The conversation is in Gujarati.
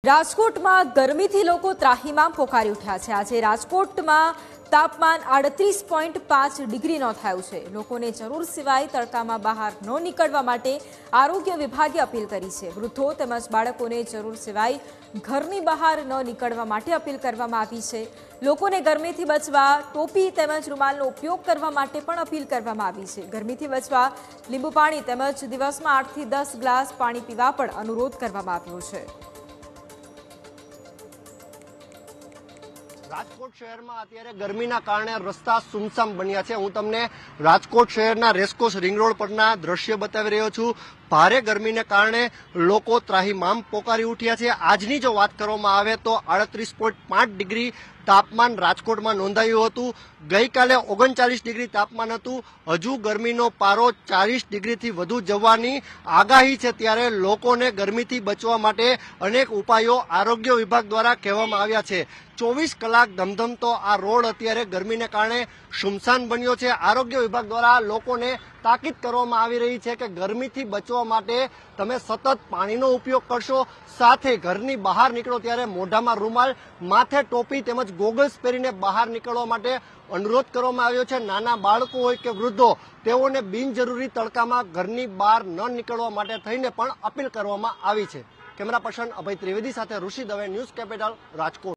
રાજકોટમાં ગરમીથી લોકો ત્રાહિમામ પોકારી ઉઠ્યા છે। આજે રાજકોટમાં તાપમાન 38.5 ડિગ્રી નોંધાયું છે। લોકોને જરૂર સિવાય તડકામાં બહાર ન નીકળવા માટે આરોગ્ય વિભાગે અપીલ કરી છે। વૃદ્ધો તેમજ બાળકોને જરૂર સિવાય ઘરની બહાર ન નીકળવા માટે અપીલ કરવામાં આવી છે। લોકોને ગરમીથી બચવા ટોપી તેમજ રૂમાલનો ઉપયોગ કરવા માટે પણ અપીલ કરવામાં આવી છે। ગરમીથી બચવા લીંબુ પાણી તેમજ દિવસમાં 8 થી 10 ગ્લાસ પાણી પીવા પણ અનુરોધ કરવામાં આવ્યો છે। રાજકોટ શહેરમાં અત્યારે ગરમીના કારણે રસ્તા સુમસામ બન્યા છે। હું તમને રાજકોટ શહેરના રેસકોર્સ રિંગ રોડ પરના દ્રશ્ય બતાવી રહ્યો છું। ભારે ગરમીને કારણે લોકો ત્રાહિમામ પોકારી ઉઠ્યા છે। આજની જો વાત કરવામાં આવે તો 38.5 ડિગ્રી તાપમાન રાજકોટમાં નોંધાયું હતું। ગઈકાલે 39 ડિગ્રી તાપમાન હતું। હજુ ગરમીનો પારો 40 ડિગ્રીથી વધુ જવાની આગાહી છે। ત્યારે લોકોને ગરમીથી બચવા માટે અનેક ઉપાયો આરોગ્ય વિભાગ દ્વારા કહેવામાં આવ્યા છે। 24 કલાક ધમધમતો આ રોડ અત્યારે ગરમીને કારણે સુમસાન બન્યો છે। આરોગ્ય વિભાગ દ્વારા લોકોને તાકીદ કરવામાં આવી રહી છે કે ગરમીથી બચવા માટે તમે સતત પાણીનો ઉપયોગ કરશો, સાથે ઘરની બહાર નીકળો ત્યારે મોઢામાં રૂમાલ, માથે ટોપી તેમજ ગોગલ્સ પહેરીને બહાર નીકળવા માટે અનુરોધ કરવામાં આવ્યો છે। નાના બાળકો હોય કે વૃદ્ધો, તેઓને બિનજરૂરી તડકામાં ઘરની બહાર ન નીકળવા માટે થઈને પણ અપીલ કરવામાં આવી છે। કેમેરા પર્સન અભય ત્રિવેદી સાથે ઋષિ દવે, ન્યૂઝ કેપિટલ, રાજકોટ।